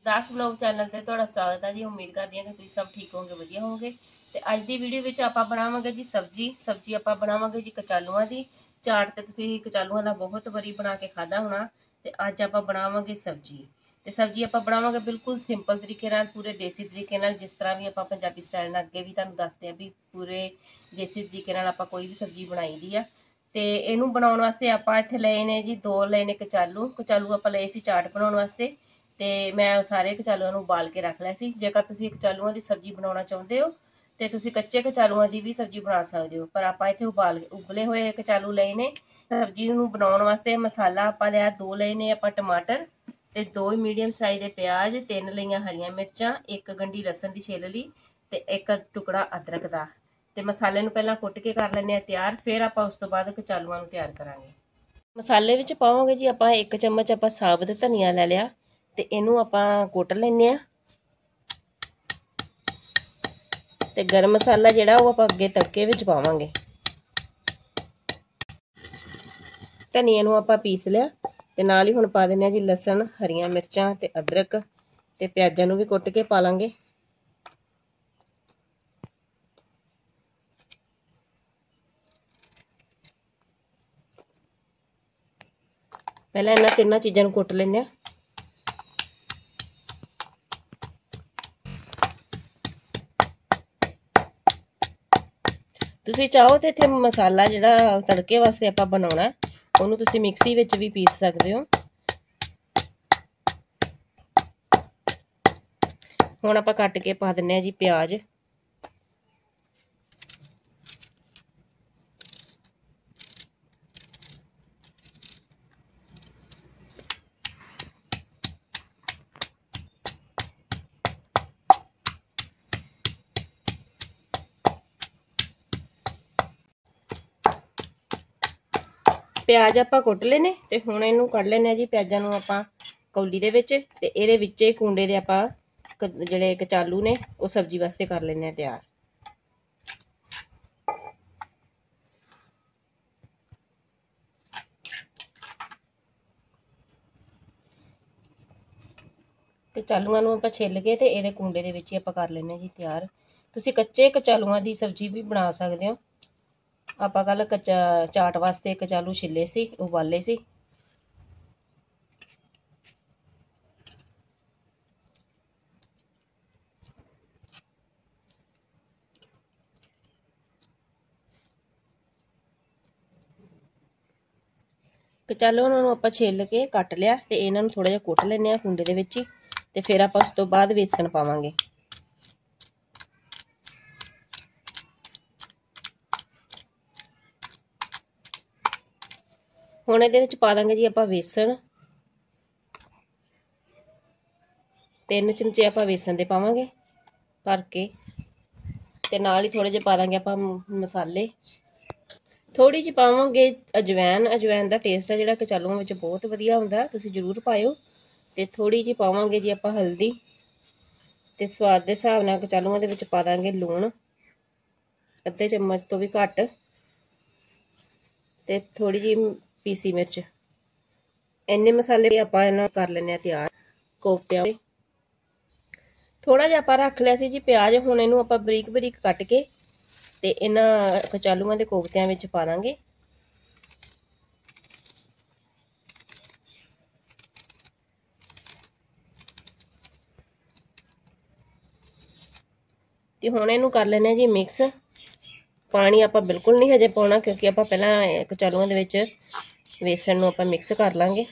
दास blog channel ਤੇ ਤੁਹਾਡਾ ਸਵਾਗਤ ਹੈ ਜੀ। ਉਮੀਦ ਕਰਦੀ ਹਾਂ ਕਿ ਤੁਸੀਂ ਸਭ ਠੀਕ ਹੋਵੋਗੇ, ਵਧੀਆ ਹੋਵੋਗੇ। ਤੇ ਅੱਜ ਦੀ ਵੀਡੀਓ ਵਿੱਚ ਆਪਾਂ ਬਣਾਵਾਂਗੇ ਜੀ ਸਬਜ਼ੀ ਆਪਾਂ ਬਣਾਵਾਂਗੇ ਜੀ ਕਚਾਲੂਆਂ ਦੀ। ਚਾਟ ਤੇ ਤੁਸੀਂ ਕਚਾਲੂਆਂ ਦਾ ਬਹੁਤ ਵਾਰੀ ਬਣਾ ਕੇ ਖਾਦਾ ਹੋਣਾ, ਤੇ ਅੱਜ ਆਪਾਂ ਬਣਾਵਾਂਗੇ ਸਬਜ਼ੀ। ਤੇ ਸਬਜ਼ੀ ਆਪਾਂ ਬਣਾਵਾਂਗੇ ਬਿਲਕੁਲ ਸਿੰਪਲ ਤਰੀਕੇ ਨਾਲ, ਪੂਰੇ ਦੇਸੀ ਤਰੀਕੇ ਨਾਲ, ਜਿਸ ਤਰ੍ਹਾਂ ਵੀ ਆਪਾਂ ਪੰਜਾਬੀ ਸਟਾਈਲ ਨਾਲ ਅੱਗੇ ਵੀ ਤੁਹਾਨੂੰ ਦੱਸਦੇ ਆ ਵੀ ਪੂਰੇ ਦੇਸੀ ਤਰੀਕੇ ਨਾਲ ਆਪਾਂ ਕੋਈ ਵੀ ਸਬਜ਼ੀ ਬਣਾਈ ਦੀ ਆ। ਤੇ ਇਹਨੂੰ ਬਣਾਉਣ ਵਾਸਤੇ ਆਪਾਂ ਇੱਥੇ ਲਏ ਨੇ ਜੀ 2 ਲਏ ਨੇ ਕਚਾਲੂ ਆਪਾਂ ਲਏ ਸੀ ਚਾਟ ਬਣਾਉਣ ਵਾਸਤੇ। ਤੇ ਮੈਂ ਸਾਰੇ ਕਚਾਲੂਆਂ ਨੂੰ ਉਬਾਲ ਕੇ ਰੱਖ ਲਿਆ ਸੀ। ਜੇਕਰ ਤੁਸੀਂ ਕਚਾਲੂਆਂ ਦੀ ਸਬਜ਼ੀ ਬਣਾਉਣਾ ਚਾਹੁੰਦੇ ਹੋ ਤੇ ਤੁਸੀਂ ਕੱਚੇ ਕਚਾਲੂਆਂ ਦੀ ਵੀ ਸਬਜ਼ੀ ਬਣਾ ਸਕਦੇ ਹੋ, ਪਰ ਆਪਾਂ ਇੱਥੇ ਉਬਲੇ ਹੋਏ ਕਚਾਲੂ ਲਏ ਨੇ। ਸਬਜ਼ੀ ਨੂੰ ਬਣਾਉਣ ਵਾਸਤੇ ਮਸਾਲਾ ਆਪਾਂ ਲਿਆ 2 ਲਏ ਨੇ ਆਪਾਂ ਟਮਾਟਰ, ਤੇ 2 ਮੀਡੀਅਮ ਸਾਈਜ਼ ਦੇ ਪਿਆਜ਼, 3 ਲਈਆਂ ਹਰੀਆਂ ਮਿਰਚਾਂ, 1 ਗੰਢੀ ਲਸਣ ਦੀ ਛਿੱਲ ਲਈ ਤੇ 1 ਟੁਕੜਾ ਅਦਰਕ ਦਾ। ਤੇ ਮਸਾਲੇ ਨੂੰ ਪਹਿਲਾਂ ਕੁੱਟ ਕੇ ਕਰ ਲੈਂਦੇ ਆ ਤਿਆਰ, ਫਿਰ ਆਪਾਂ ਉਸ ਤੋਂ ਬਾਅਦ ਕਚਾਲੂਆਂ ਨੂੰ ਤਿਆਰ ਕਰਾਂਗੇ। ਮਸਾਲੇ ਵਿੱਚ ਪਾਵਾਂਗੇ ਜੀ ਆਪਾਂ 1 ਚਮਚ ਆਪਾਂ ਸਾਬਤ ਧਨੀਆ ਲੈ ਲਿਆ, ਤੇ ਇਹਨੂੰ ਆਪਾਂ ਕੁੱਟ ਲੈਨੇ ਆ। ਤੇ ਗਰਮ ਮਸਾਲਾ ਜਿਹੜਾ ਉਹ ਆਪਾਂ ਅੱਗੇ ਤੜਕੇ ਵਿੱਚ ਪਾਵਾਂਗੇ। ਧਨੀਏ ਨੂੰ ਆਪਾਂ ਪੀਸ ਲਿਆ, ਤੇ ਨਾਲ ਹੀ ਹੁਣ ਪਾ ਦਿੰਨੇ ਆ ਜੀ ਲਸਣ, ਹਰੀਆਂ ਮਿਰਚਾਂ ਤੇ ਅਦਰਕ, ਤੇ ਪਿਆਜ਼ਾਂ ਨੂੰ ਵੀ ਕੁੱਟ ਕੇ ਪਾ ਲਾਂਗੇ। ਪਹਿਲਾਂ ਇਹਨਾਂ ਤਿੰਨਾਂ ਚੀਜ਼ਾਂ ਨੂੰ ਕੁੱਟ ਲੈਂਦੇ ਆ। ਤੁਸੀਂ ਚਾਹੋ ਤੇ ਇੱਥੇ ਮਸਾਲਾ ਜਿਹੜਾ ਤੜਕੇ ਵਾਸਤੇ ਆਪਾਂ ਬਣਾਉਣਾ ਉਹਨੂੰ ਤੁਸੀਂ ਮਿਕਸੀ ਵਿੱਚ ਵੀ ਪੀਸ ਸਕਦੇ ਹੋ। ਹੁਣ ਆਪਾਂ ਕੱਟ ਕੇ ਪਾ ਦਿੰਨੇ ਆ ਜੀ ਪਿਆਜ਼। ਪਿਆਜ਼ ਆਪਾਂ ਕੁੱਟ ਲਏ ਨੇ, ਤੇ ਹੁਣ ਇਹਨੂੰ ਕੱਢ ਲੈਨੇ ਆ ਜੀ ਪਿਆਜ਼ਾਂ ਨੂੰ ਆਪਾਂ ਕੌਲੀ ਦੇ ਵਿੱਚ, ਤੇ ਇਹਦੇ ਵਿੱਚ ਹੀ ਕੁੰਡੇ ਦੇ ਆਪਾਂ ਜਿਹੜੇ ਕਚਾਲੂ ਨੇ ਉਹ ਸਬਜ਼ੀ ਵਾਸਤੇ ਕਰ ਲੈਨੇ ਆ ਤਿਆਰ। ਕਚਾਲੂਆਂ ਨੂੰ ਆਪਾਂ ਛਿੱਲ ਕੇ ਤੇ ਇਹਦੇ ਕੁੰਡੇ ਦੇ ਵਿੱਚ ਹੀ ਆਪਾਂ ਕਰ ਲੈਨੇ ਜੀ ਤਿਆਰ। ਤੁਸੀਂ ਕੱਚੇ ਕਚਾਲੂਆਂ ਦੀ ਸਬਜ਼ੀ ਵੀ ਬਣਾ ਸਕਦੇ ਹੋ। ਆਪਾਂ ਕੱਲ ਚਾਟ ਵਾਸਤੇ ਕਚਾਲੂ ਛਿੱਲੇ ਸੀ, ਉਬਾਲੇ ਸੀ। ਕਚਾਲੂ ਨੂੰ ਆਪਾਂ ਛਿੱਲ ਕੇ ਕੱਟ ਲਿਆ, ਤੇ ਇਹਨਾਂ ਨੂੰ ਥੋੜਾ ਜਿਹਾ ਕੁੱਟ ਲੈਨੇ ਆ ਕੁੰਡੇ ਦੇ ਵਿੱਚ ਹੀ, ਤੇ ਫਿਰ ਆਪਾਂ ਉਸ ਤੋਂ ਬਾਅਦ ਵੇਸਣ ਪਾਵਾਂਗੇ। ਹੁਣ ਇਹਦੇ ਵਿੱਚ ਪਾ ਦਾਂਗੇ ਜੀ ਆਪਾਂ ਵੇਸਣ। 3 ਚਮਚੇ ਆਪਾਂ ਵੇਸਣ ਦੇ ਪਾਵਾਂਗੇ ਭਰ ਕੇ, ਤੇ ਨਾਲ ਹੀ ਥੋੜੇ ਜਿਹੇ ਪਾ ਦਾਂਗੇ ਆਪਾਂ ਮਸਾਲੇ। ਥੋੜੀ ਜਿਹੀ ਪਾਵਾਂਗੇ ਅਜਵਾਇਣ ਦਾ ਟੇਸਟ ਆ ਜਿਹੜਾ ਕਚਾਲੂਆਂ ਵਿੱਚ ਬਹੁਤ ਵਧੀਆ ਹੁੰਦਾ, ਤੁਸੀਂ ਜ਼ਰੂਰ ਪਾਇਓ। ਤੇ ਥੋੜੀ ਜਿਹੀ ਪਾਵਾਂਗੇ ਜੀ ਆਪਾਂ ਹਲਦੀ, ਤੇ ਸਵਾਦ ਦੇ ਹਿਸਾਬ ਨਾਲ ਕਚਾਲੂਆਂ ਦੇ ਵਿੱਚ ਪਾ ਦਾਂਗੇ ਲੂਣ, ਅੱਧੇ ਚਮਚ ਤੋਂ ਵੀ ਘੱਟ, ਤੇ ਥੋੜੀ ਜਿਹੀ ਪੀਸੀ ਮਿਰਚ। ਇੰਨੇ ਮਸਾਲੇ ਆਪਾਂ ਇਹਨਾਂ ਕਰ ਲੈਨੇ ਆ ਤਿਆਰ ਕੋਫਤਿਆਂ ਦੇ। ਥੋੜਾ ਜਿਹਾ ਆਪਾਂ ਰੱਖ ਲਿਆ ਸੀ ਜੀ ਪਿਆਜ਼, ਹੁਣ ਇਹਨੂੰ ਆਪਾਂ ਬਰੀਕ ਬਰੀਕ ਕੱਟ ਕੇ ਤੇ ਇਹਨਾਂ ਕਚਾਲੂਆਂ ਦੇ ਕੋਫਤਿਆਂ ਵਿੱਚ ਪਾ ਦਾਂਗੇ। ਤੇ ਹੁਣ ਇਹਨੂੰ ਕਰ ਲੈਨੇ ਜੀ ਮਿਕਸ। ਪਾਣੀ ਆਪਾਂ ਬਿਲਕੁਲ ਨਹੀਂ ਹਜੇ ਪਾਉਣਾ, ਕਿਉਂਕਿ ਆਪਾਂ ਪਹਿਲਾਂ ਕਚਾਲੂਆਂ ਦੇ ਵਿੱਚ ਵੇਸਣ ਨੂੰ ਆਪਾਂ ਮਿਕਸ ਕਰ ਲਾਂਗੇ।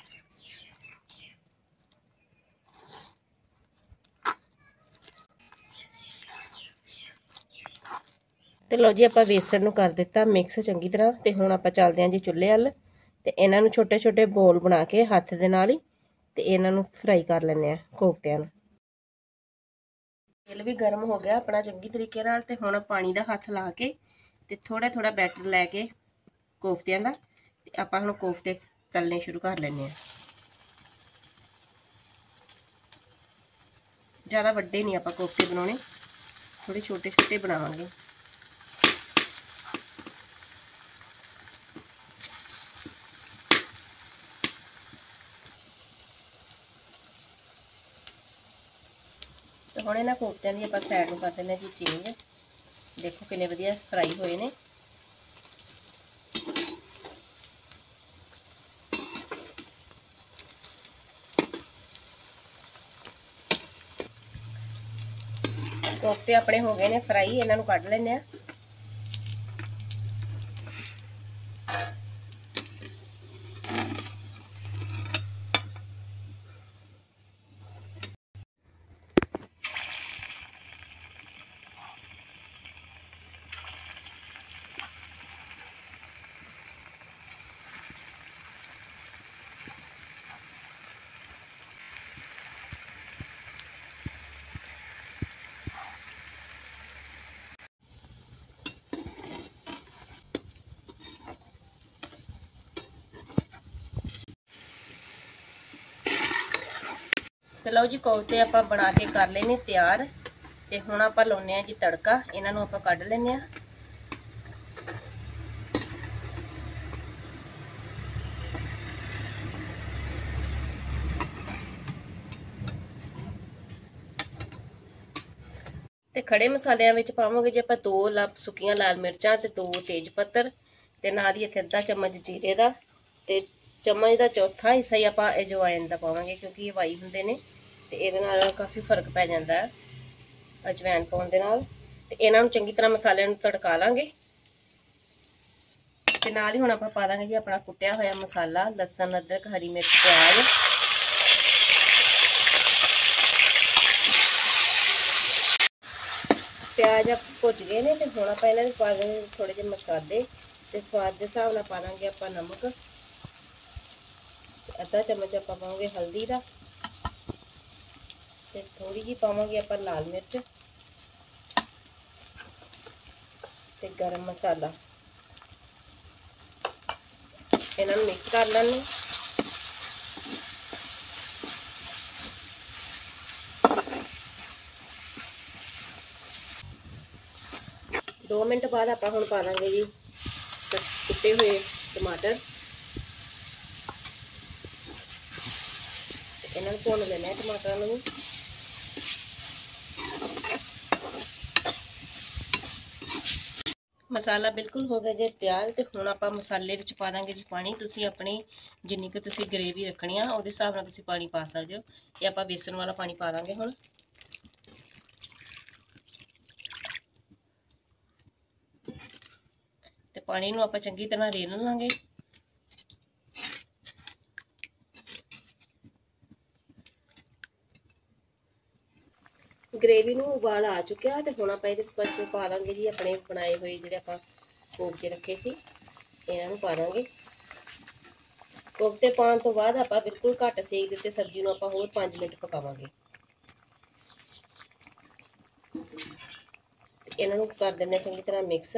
ਤੇ ਲਓ ਜੀ ਆਪਾਂ ਵੇਸਣ ਨੂੰ ਕਰ ਦਿੱਤਾ ਮਿਕਸ ਚੰਗੀ ਤਰ੍ਹਾਂ, ਤੇ ਹੁਣ ਆਪਾਂ ਚੱਲਦੇ ਹਾਂ ਜੀ ਚੁੱਲ੍ਹੇ ਵੱਲ, ਤੇ ਇਹਨਾਂ ਨੂੰ ਛੋਟੇ ਛੋਟੇ ਬੋਲ ਬਣਾ ਕੇ ਹੱਥ ਦੇ ਨਾਲ ਹੀ, ਤੇ ਇਹਨਾਂ ਨੂੰ ਫਰਾਈ ਕਰ ਲੈਂਦੇ ਆ ਕੋਫਤਿਆਂ ਨੂੰ। ਤੇਲ ਵੀ ਗਰਮ ਹੋ ਗਿਆ ਆਪਣਾ ਚੰਗੀ ਤਰੀਕੇ ਨਾਲ, ਤੇ ਹੁਣ ਪਾਣੀ ਦਾ ਹੱਥ ਲਾ ਕੇ ਤੇ ਥੋੜਾ ਥੋੜਾ ਬੈਟਰ ਲੈ ਕੇ ਕੋਫਤਿਆਂ ਦਾ, ਤੇ ਆਪਾਂ ਹੁਣ ਕੋਫਤੇ ਤਲਨੇ ਸ਼ੁਰੂ ਕਰ ਲੈਂਦੇ ਆ। ਜ਼ਿਆਦਾ ਵੱਡੇ ਨਹੀਂ ਆਪਾਂ ਕੋਫਤੇ ਬਣਾਉਣੇ, ਥੋੜੇ ਛੋਟੇ ਛੋਟੇ ਬਣਾਵਾਂਗੇ। ਤੇ ਹੁਣ ਇਹਨਾਂ ਕੋਫਤਿਆਂ ਦੀ ਆਪਾਂ ਸਾਈਡ ਨੂੰ ਕਰ ਦਿੰਦੇ ਜੀ ਚੇਂਜ। ਦੇਖੋ ਕਿੰਨੇ ਵਧੀਆ ਫਰਾਈ ਹੋਏ ਨੇ। ਕੋਫਤੇ ਆਪਣੇ ਹੋ ਗਏ ਨੇ ਫਰਾਈ, ਇਹਨਾਂ ਨੂੰ ਕੱਢ ਲੈਂਦੇ ਆ। ਤੇ ਲਓ ਜੀ ਕੋਫਤੇ ਆਪਾਂ ਬਣਾ ਕੇ ਕਰ ਲਏ ਨੇ ਤਿਆਰ। ਤੇ ਹੁਣ ਆਪਾਂ ਲਾਉਨੇ ਆ ਜੀ ਤੜਕਾ। ਇਹਨਾਂ ਨੂੰ ਆਪਾਂ ਕੱਢ ਲੈਂਦੇ ਆ। ਤੇ ਖੜੇ ਮਸਾਲਿਆਂ ਵਿੱਚ ਪਾਵਾਂਗੇ ਜੀ ਆਪਾਂ 2 ਸੁੱਕੀਆਂ ਲਾਲ ਮਿਰਚਾਂ ਤੇ 2 ਤੇਜ ਪੱਤਰ ਤੇ ਨਾਲ ਹੀ ਇੱਥੇ ਅੱਧਾ ਚਮਚ ਜੀਰੇ ਦਾ ਤੇ ਚਮਚ ਦਾ ਚੌਥਾ ਹਿੱਸਾ ਹੀ ਆਪਾਂ ਅਜਵਾਇਨ ਦਾ ਪਾਵਾਂਗੇ, ਕਿਉਂਕਿ ਇਹ ਵਾਈ ਹੁੰਦੇ ਨੇ ਤੇ ਇਹਦੇ ਨਾਲ ਕਾਫੀ ਫਰਕ ਪੈ ਜਾਂਦਾ ਹੈ ਅਜਵਾਇਨ ਪਾਉਣ ਦੇ ਨਾਲ। ਤੇ ਇਹਨਾਂ ਨੂੰ ਚੰਗੀ ਤਰ੍ਹਾਂ ਮਸਾਲਿਆਂ ਨੂੰ ਤੜਕਾ ਲਾਂਗੇ। ਤੇ ਨਾਲ ਹੀ ਹੁਣ ਆਪਾਂ ਪਾ ਦਾਂਗੇ ਜੀ ਆਪਣਾ ਕੁੱਟਿਆ ਹੋਇਆ ਮਸਾਲਾ, ਲਸਣ, ਅਦਰਕ, ਹਰੀ ਮਿਰਚ, ਪਿਆਜ਼। ਪਿਆਜ਼ ਭੁੱਜ ਗਏ ਨੇ ਤੇ ਹੁਣ ਆਪਾਂ ਇਹਨਾਂ ਵਿੱਚ ਪਾ ਦਾਂਗੇ ਥੋੜੇ ਜਿਹੇ ਮਸਾਲੇ ਤੇ ਸਵਾਦ ਦੇ ਹਿਸਾਬ ਨਾਲ ਪਾ ਦਾਂਗੇ ਆਪਾਂ ਨਮਕ। ਅੱਧਾ ਚਮਚ ਆਪਾਂ ਪਾਵਾਂਗੇ ਹਲਦੀ ਦਾ ਤੇ ਥੋੜੀ ਜਿਹੀ ਪਾਵਾਂਗੇ ਆਪਾਂ ਲਾਲ ਮਿਰਚ ਤੇ ਗਰਮ ਮਸਾਲਾ। ਇਹਨਾਂ ਨੂੰ ਮਿਕਸ ਕਰ ਲੈਣੇ। ਦੋ ਮਿੰਟ ਬਾਅਦ ਆਪਾਂ ਹੁਣ ਪਾ ਦਾਂਗੇ ਜੀ ਕੁੱਟੇ ਹੋਏ ਟਮਾਟਰ। ਇਹਨਾਂ ਨੂੰ ਭੁੰਨ ਲੈਣਾ ਹੈ ਟਮਾਟਰਾਂ ਨੂੰ। ਮਸਾਲਾ ਬਿਲਕੁਲ ਹੋ ਗਿਆ ਜੇ ਤਿਆਰ। ਤੇ ਹੁਣ ਆਪਾਂ ਮਸਾਲੇ ਵਿੱਚ ਪਾ ਦਾਂਗੇ ਜੀ ਪਾਣੀ। ਤੁਸੀਂ ਆਪਣੀ ਜਿੰਨੀ ਕੁ ਤੁਸੀਂ ਗ੍ਰੇਵੀ ਰੱਖਣੀ ਆ ਉਹਦੇ ਹਿਸਾਬ ਨਾਲ ਤੁਸੀਂ ਪਾਣੀ ਪਾ ਸਕਦੇ ਹੋ। ਇਹ ਆਪਾਂ ਬੇਸਣ ਵਾਲਾ ਪਾਣੀ ਪਾ ਦਾਂਗੇ ਹੁਣ। ਤੇ ਪਾਣੀ ਨੂੰ ਆਪਾਂ ਚੰਗੀ ਤਰ੍ਹਾਂ ਰੇਲ ਲਾਂਗੇ। ਗ੍ਰੇਵੀ ਨੂੰ ਉਬਾਲ ਆ ਚੁੱਕਿਆ ਤੇ ਹੁਣ ਆਪਾਂ ਇਹਦੇ ਵਿੱਚ ਪਾ ਦਾਂਗੇ ਜੀ ਆਪਣੇ ਬਣਾਏ ਹੋਏ ਜਿਹੜੇ ਆਪਾਂ ਕੋਫਤੇ ਰੱਖੇ ਸੀ, ਇਹਨਾਂ ਨੂੰ ਪਾ ਦਾਂਗੇ। ਕੋਫਤੇ ਪਾਉਣ ਤੋਂ ਬਾਅਦ ਆਪਾਂ ਬਿਲਕੁਲ ਘੱਟ ਸੇਕ ਦੇ ਉੱਤੇ ਸਬਜ਼ੀ ਨੂੰ ਆਪਾਂ ਹੋਰ 5 ਮਿੰਟ ਪਕਾਵਾਂਗੇ। ਇਹਨਾਂ ਨੂੰ ਕਰ ਦਿੰਦੇ ਚੰਗੀ ਤਰ੍ਹਾਂ ਮਿਕਸ।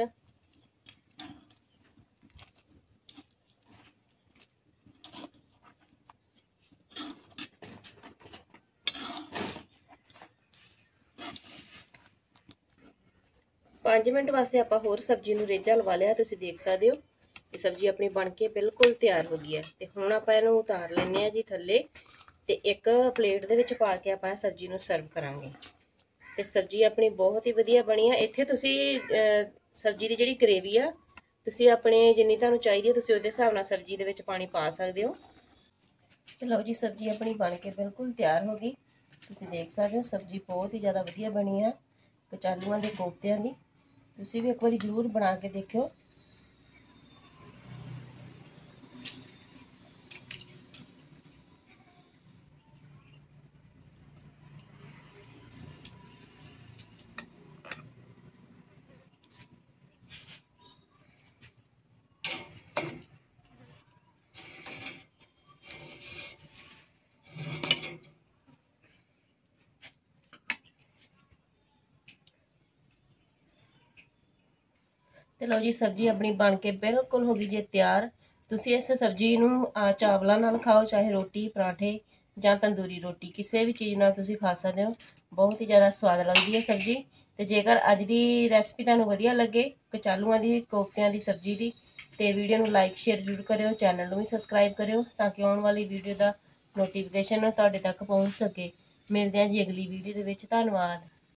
ਪੰਜ ਮਿੰਟ ਵਾਸਤੇ ਆਪਾਂ ਹੋਰ ਸਬਜ਼ੀ ਨੂੰ ਰੇਝਾ ਲਵਾ ਲਿਆ। ਤੁਸੀਂ ਦੇਖ ਸਕਦੇ ਹੋ ਕਿ ਸਬਜ਼ੀ ਆਪਣੀ ਬਣ ਕੇ ਬਿਲਕੁਲ ਤਿਆਰ ਹੋ ਗਈ ਹੈ। ਤੇ ਹੁਣ ਆਪਾਂ ਇਹਨੂੰ ਉਤਾਰ ਲੈਂਦੇ ਆ ਜੀ ਥੱਲੇ ਤੇ ਇੱਕ ਪਲੇਟ ਦੇ ਵਿੱਚ ਪਾ ਕੇ ਆਪਾਂ ਸਬਜ਼ੀ ਨੂੰ ਸਰਵ ਕਰਾਂਗੇ। ਤੇ ਸਬਜ਼ੀ ਆਪਣੀ ਬਹੁਤ ਹੀ ਵਧੀਆ ਬਣੀ ਆ। ਇੱਥੇ ਤੁਸੀਂ ਸਬਜ਼ੀ ਦੀ ਜਿਹੜੀ ਗ੍ਰੇਵੀ ਆ ਤੁਸੀਂ ਆਪਣੇ ਜਿੰਨੀ ਤੁਹਾਨੂੰ ਚਾਹੀਦੀ ਹੈ ਤੁਸੀਂ ਉਹਦੇ ਹਿਸਾਬ ਨਾਲ ਸਬਜ਼ੀ ਦੇ ਵਿੱਚ ਪਾਣੀ ਪਾ ਸਕਦੇ ਹੋ। ਤੇ ਲਓ ਜੀ ਸਬਜ਼ੀ ਆਪਣੀ ਬਣ ਕੇ ਬਿਲਕੁਲ ਤਿਆਰ ਹੋ ਗਈ। ਤੁਸੀਂ ਦੇਖ ਸਕਦੇ ਹੋ ਸਬਜ਼ੀ ਬਹੁਤ ਹੀ ਜ਼ਿਆਦਾ ਵਧੀਆ ਬਣੀ ਆ ਕਚਾਲੂਆਂ ਦੇ ਕੋਫਤਿਆਂ ਦੀ। ਤੁਸੀਂ ਵੀ ਇੱਕ ਵਾਰੀ ਜ਼ਰੂਰ ਬਣਾ ਕੇ ਦੇਖਿਓ। ਤੇ ਲਓ ਜੀ ਸਬਜ਼ੀ ਆਪਣੀ ਬਣ ਕੇ ਬਿਲਕੁਲ ਹੋ ਗਈ ਜੇ ਤਿਆਰ। ਤੁਸੀਂ ਇਸ ਸਬਜ਼ੀ ਨੂੰ ਚਾਵਲਾਂ ਨਾਲ ਖਾਓ, ਚਾਹੇ ਰੋਟੀ, ਪਰਾਠੇ ਜਾਂ ਤੰਦੂਰੀ ਰੋਟੀ, ਕਿਸੇ ਵੀ ਚੀਜ਼ ਨਾਲ ਤੁਸੀਂ ਖਾ ਸਕਦੇ ਹੋ। ਬਹੁਤ ਹੀ ਜ਼ਿਆਦਾ ਸਵਾਦ ਲੱਗਦੀ ਹੈ ਸਬਜ਼ੀ। ਤੇ ਜੇਕਰ ਅੱਜ ਦੀ ਰੈਸਪੀ ਤੁਹਾਨੂੰ ਵਧੀਆ ਲੱਗੇ ਕਚਾਲੂਆਂ ਦੀ ਕੋਫਤਿਆਂ ਦੀ ਸਬਜ਼ੀ ਦੀ, ਤੇ ਵੀਡੀਓ ਨੂੰ ਲਾਈਕ ਸ਼ੇਅਰ ਜ਼ਰੂਰ ਕਰਿਓ। ਚੈਨਲ ਨੂੰ ਵੀ ਸਬਸਕ੍ਰਾਈਬ ਕਰਿਓ ਤਾਂ ਕਿ ਆਉਣ ਵਾਲੀ ਵੀਡੀਓ ਦਾ ਨੋਟੀਫਿਕੇਸ਼ਨ ਤੁਹਾਡੇ ਤੱਕ ਪਹੁੰਚ ਸਕੇ। ਮਿਲਦੇ ਹਾਂ ਜੀ ਅਗਲੀ ਵੀਡੀਓ ਦੇ ਵਿੱਚ। ਧੰਨਵਾਦ।